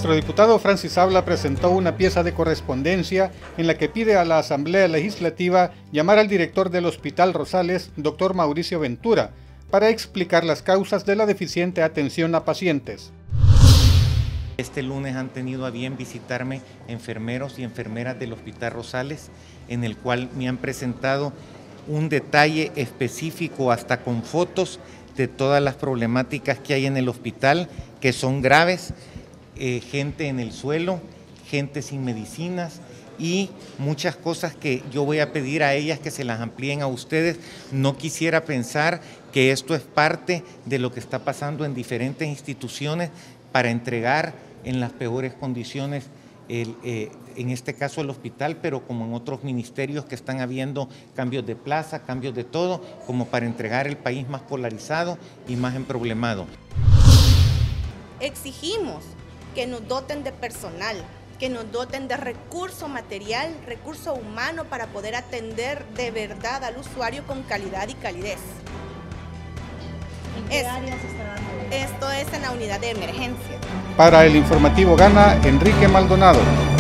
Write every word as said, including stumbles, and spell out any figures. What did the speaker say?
Nuestro diputado Francis Habla presentó una pieza de correspondencia en la que pide a la Asamblea Legislativa llamar al director del Hospital Rosales, doctor Mauricio Ventura, para explicar las causas de la deficiente atención a pacientes. Este lunes han tenido a bien visitarme enfermeros y enfermeras del Hospital Rosales, en el cual me han presentado un detalle específico, hasta con fotos, de todas las problemáticas que hay en el hospital, que son graves. Eh, gente en el suelo, gente sin medicinas y muchas cosas que yo voy a pedir a ellas que se las amplíen a ustedes. No quisiera pensar que esto es parte de lo que está pasando en diferentes instituciones para entregar en las peores condiciones, el, eh, en este caso el hospital, pero como en otros ministerios que están habiendo cambios de plaza, cambios de todo, como para entregar el país más polarizado y más emproblemado. Exigimos que nos doten de personal, que nos doten de recurso material, recurso humano para poder atender de verdad al usuario con calidad y calidez. ¿En qué es, área se está dando? Esto es en la unidad de emergencia. Para el informativo Gana, Enrique Maldonado.